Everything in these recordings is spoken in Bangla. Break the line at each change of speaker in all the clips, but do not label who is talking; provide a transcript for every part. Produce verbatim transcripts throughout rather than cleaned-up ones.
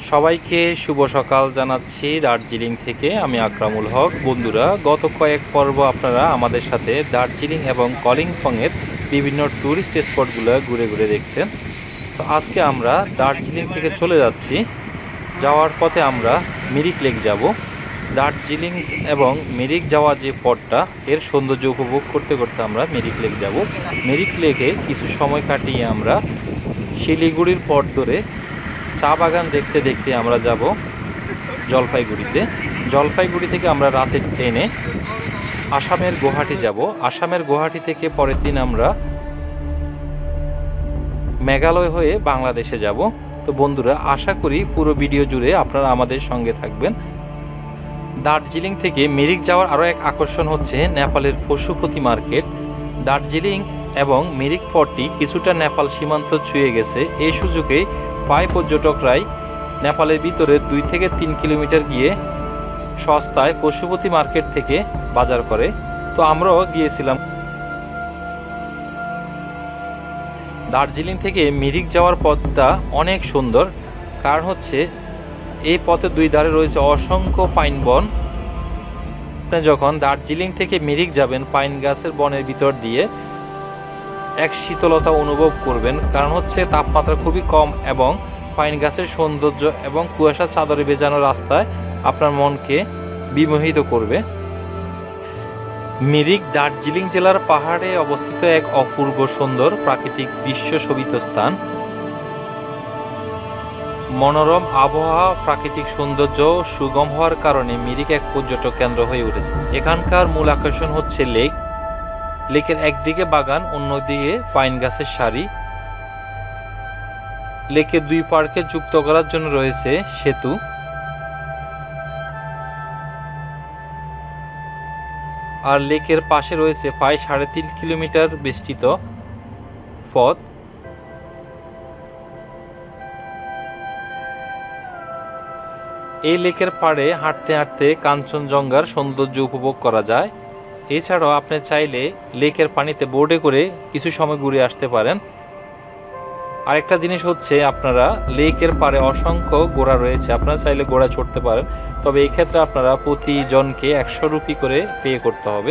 সবাইকে শুভ সকাল জানাচ্ছি দার্জিলিং থেকে। আমি আকরামুল হক। বন্ধুরা, গত কয়েক পর্ব আপনারা আমাদের সাথে দার্জিলিং এবং কলিম্পংয়ের বিভিন্ন ট্যুরিস্ট স্পটগুলো ঘুরে ঘুরে দেখছেন। তো আজকে আমরা দার্জিলিং থেকে চলে যাচ্ছি। যাওয়ার পথে আমরা মিরিক লেক যাব। দার্জিলিং এবং মিরিক যাওয়া যে পথটা, এর সৌন্দর্য উপভোগ করতে করতে আমরা মিরিক লেক যাব। মিরিক লেকে কিছু সময় কাটিয়ে আমরা শিলিগুড়ির পথ ধরে চা বাগান দেখতে দেখতে আমরা যাব জলপাইগুড়িতে। জলপাইগুড়ি থেকে আমরা রাতের ট্রেনে আসামের গুয়াহাটি যাব। আসামের গুয়াহাটি থেকে পরের দিন আমরা মেঘালয় হয়ে বাংলাদেশে যাব। তো বন্ধুরা, আশা করি পুরো ভিডিও জুড়ে আপনারা আমাদের সঙ্গে থাকবেন। দার্জিলিং থেকে মিরিক যাওয়ার আরও এক আকর্ষণ হচ্ছে নেপালের পশুপতি মার্কেট। দার্জিলিং এবং মিরিক পথটি কিছুটা নেপাল সীমান্ত ছুঁয়ে গেছে। এই সুযোগে প্রায় পর্যটকরাই নেপালের ভিতরে দুই থেকে তিন কিলোমিটার গিয়ে সস্তায় পশুপতি মার্কেট থেকে বাজার করে। তো আমরাও গিয়েছিলাম। দার্জিলিং থেকে মিরিক যাওয়ার পথটা অনেক সুন্দর, কারণ হচ্ছে এই পথে দুই ধারে রয়েছে অসংখ্য পাইন বন। আপনি যখন দার্জিলিং থেকে মিরিক যাবেন, পাইন গাছের বনের ভিতর দিয়ে এক শীতলতা অনুভব করবেন, কারণ হচ্ছে তাপমাত্রা খুবই কম এবং পাইন গাছের সৌন্দর্য এবং কুয়াশা চাদরে ভেজানো রাস্তায় আপনার মনকে বিমোহিত করবে। মিরিক দার্জিলিং জেলার পাহাড়ে অবস্থিত এক অপূর্ব সুন্দর প্রাকৃতিক দৃশ্য শোভিত স্থান। মনোরম আবহাওয়া, প্রাকৃতিক সৌন্দর্য সুগম হওয়ার কারণে মিরিক এক পর্যটক কেন্দ্র হয়ে উঠেছে। এখানকার মূল আকর্ষণ হচ্ছে লেক। লেকের একদিকে বাগান, অন্যদিকে পাইন গাছের সারি। লেকের দুই পার্কে যুক্ত করার জন্য রয়েছে সেতু। আর লেকের পাশে রয়েছে প্রায় সাড়ে তিন কিলোমিটার বিস্তৃত পথ। এই লেকের পাড়ে হাঁটতে হাঁটতে কাঞ্চনজঙ্ঘার সৌন্দর্য উপভোগ করা যায়। এছাড়াও আপনি চাইলে লেকের পানিতে বোটে করে কিছু সময় ঘুরে আসতে পারেন। আরেকটা জিনিস হচ্ছে, আপনারা লেকের পাড়ে অসংখ্য ঘোড়া রয়েছে, আপনারা চাইলে ঘোড়া চড়তে পারেন। তবে এই ক্ষেত্রে আপনারা প্রতিজনকে একশো রুপি করে পে করতে হবে।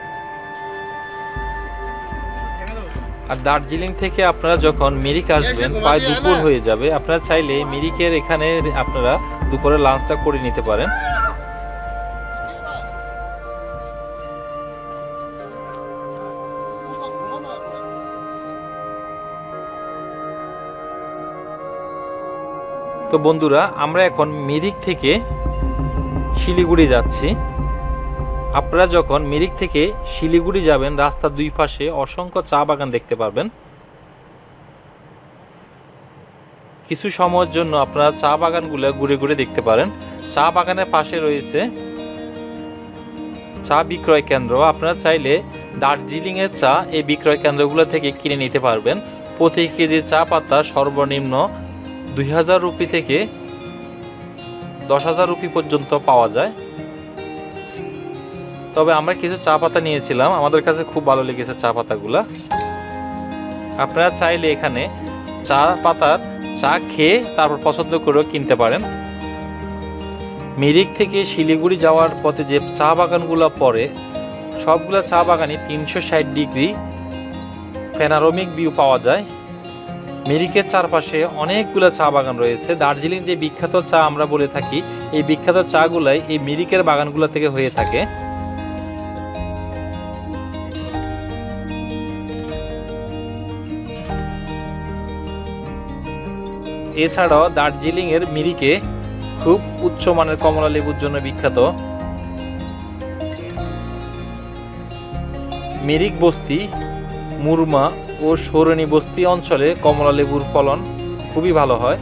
আর দার্জিলিং থেকে আপনারা যখন মিরিক আসবেন, প্রায় দুপুর হয়ে যাবে। আপনারা চাইলে মিরিকের এখানে আপনারা দুপুরে লাঞ্চটা করে নিতে পারেন। তো বন্ধুরা, আমরা এখন মিরিক থেকে শিলিগুড়ি যাচ্ছি। আপনারা যখন মিরিক থেকে শিলিগুড়ি যাবেন, রাস্তার দুই পাশে অসংখ্য চা বাগান দেখতে পারবেন। কিছু সময়ের জন্য আপনারা চা বাগানগুলো ঘুরে ঘুরে দেখতে পারেন। চা বাগানের পাশে রয়েছে চা বিক্রয় কেন্দ্র। আপনারা চাইলে দার্জিলিং এর চা এই বিক্রয় কেন্দ্রগুলো থেকে কিনে নিতে পারবেন। প্রতি কেজি চা পাতা সর্বনিম্ন দুই হাজার রুপি থেকে দশ হাজার রুপি পর্যন্ত পাওয়া যায়। তবে আমরা কিছু চা পাতা নিয়েছিলাম, আমাদের কাছে খুব ভালো লেগেছে চা পাতাগুলা। আপনারা চাইলে এখানে চা পাতার চা খেয়ে তারপর পছন্দ করেও কিনতে পারেন। মিরিক থেকে শিলিগুড়ি যাওয়ার পথে যে চা বাগানগুলো পড়ে, সবগুলো চা বাগানই তিনশো ষাট ডিগ্রি প্যানোরামিক ভিউ পাওয়া যায়। মিরিকের চারপাশে অনেকগুলো চা বাগান রয়েছে। দার্জিলিং যে বিখ্যাত চা আমরা বলে থাকি, এই বিখ্যাত চাগুলাই এই মিরিকের বাগানগুলো থেকে হয়ে থাকে। এছাড়াও দার্জিলিং এর মিরিকে খুব উচ্চমানের কমলা লেবুর জন্য বিখ্যাত। মিরিক বস্তি, মুরমা ও সৌরনী বস্তি অঞ্চলে কমলা লেবুর ফলন খুবই ভালো হয়।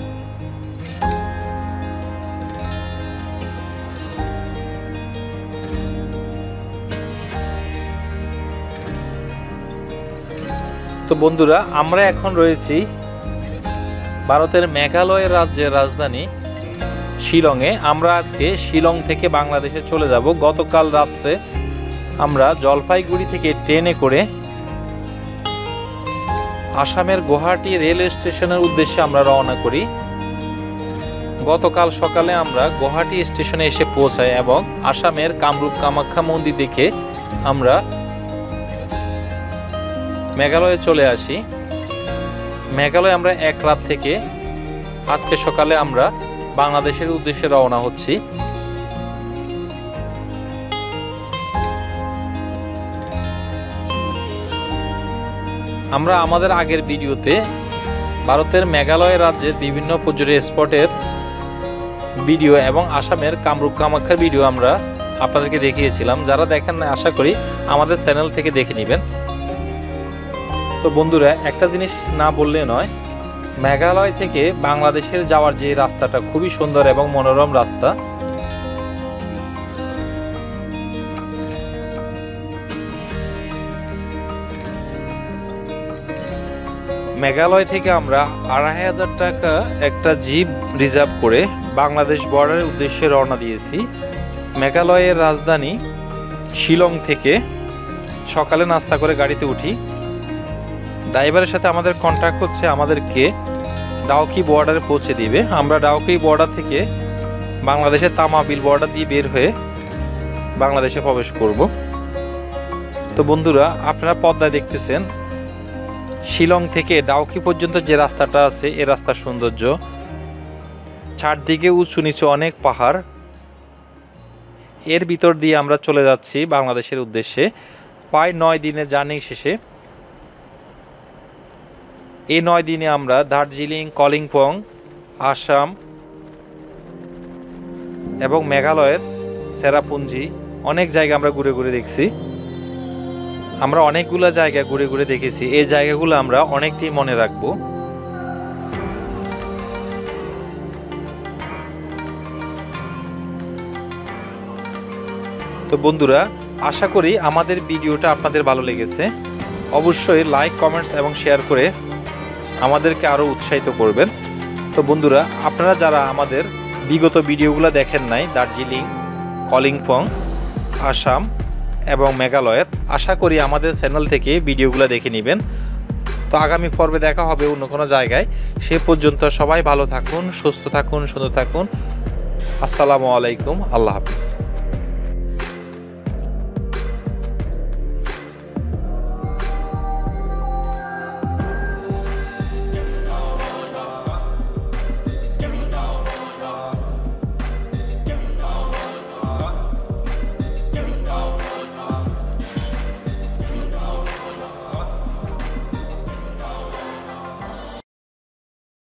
তো বন্ধুরা, আমরা এখন রয়েছি ভারতের মেঘালয় রাজ্যের রাজধানী শিলংয়ে। আমরা আজকে শিলং থেকে বাংলাদেশে চলে যাব। গতকাল রাত্রে আমরা জলপাইগুড়ি থেকে ট্রেনে করে আসামের গুয়াহাটি রেলওয়ে স্টেশনের উদ্দেশ্যে আমরা রওনা করি। গতকাল সকালে আমরা গুয়াহাটি স্টেশনে এসে পৌঁছাই এবং আসামের কামরূপ কামাখ্যা মন্দির দেখে আমরা মেঘালয়ে চলে আসি। মেঘালয়ে আমরা এক রাত থেকে আজকে সকালে আমরা বাংলাদেশের উদ্দেশ্যে রওনা হচ্ছি। আমরা আমাদের আগের ভিডিওতে ভারতের মেঘালয় রাজ্যের বিভিন্ন পর্যটন স্পটের ভিডিও এবং আসামের কামরূপ কামাখ্যার ভিডিও আমরা আপনাদেরকে দেখিয়েছিলাম। যারা দেখেন না আশা করি আমাদের চ্যানেল থেকে দেখে নেবেন। তো বন্ধুরা, একটা জিনিস না বললে নয়, মেঘালয় থেকে বাংলাদেশের যাওয়ার যে রাস্তাটা খুবই সুন্দর এবং মনোরম রাস্তা। মেঘালয় থেকে আমরা আড়াই হাজার টাকা একটা জিপ রিজার্ভ করে বাংলাদেশ বর্ডারের উদ্দেশ্যে রওনা দিয়েছি। মেঘালয়ের রাজধানী শিলং থেকে সকালে নাস্তা করে গাড়িতে উঠি। ড্রাইভারের সাথে আমাদের কন্ট্যাক্ট হচ্ছে আমাদেরকে ডাউকি বর্ডারে পৌঁছে দিবে। আমরা ডাউকি বর্ডার থেকে বাংলাদেশের তামাবিল বর্ডার দিয়ে বের হয়ে বাংলাদেশে প্রবেশ করব। তো বন্ধুরা, আপনারা পদ্মায় দেখতেছেন শিলং থেকে ডাউকি পর্যন্ত যে রাস্তাটা আছে এই রাস্তার সৌন্দর্য। চারদিকে উঁচু নিচু অনেক পাহাড়, এর ভিতর দিয়ে আমরা চলে যাচ্ছি বাংলাদেশের উদ্দেশ্যে। প্রায় নয় দিনের জার্নি শেষে এই নয় দিনে আমরা দার্জিলিং, কলিম্পং, আসাম এবং মেঘালয়ের চেরাপুঞ্জি অনেক জায়গা আমরা ঘুরে ঘুরে দেখছি। আমরা অনেকগুলো জায়গা ঘুরে ঘুরে দেখেছি। এই জায়গাগুলো আমরা অনেক দিন মনে রাখবো। তো বন্ধুরা, আশা করি আমাদের ভিডিওটা আপনাদের ভালো লেগেছে। অবশ্যই লাইক, কমেন্টস এবং শেয়ার করে আমাদেরকে আরো উৎসাহিত করবেন। তো বন্ধুরা, আপনারা যারা আমাদের বিগত ভিডিওগুলো দেখেন নাই দার্জিলিং, কলিম্পং, আসাম এবং মেঘালয়ের, আশা করি আমাদের চ্যানেল থেকে ভিডিওগুলো দেখে নেবেন। তো আগামী পর্বে দেখা হবে অন্য কোনো জায়গায়। সে পর্যন্ত সবাই ভালো থাকুন, সুস্থ থাকুন, সুন্দর থাকুন। আসসালামু আলাইকুম, আল্লাহ হাফিজ।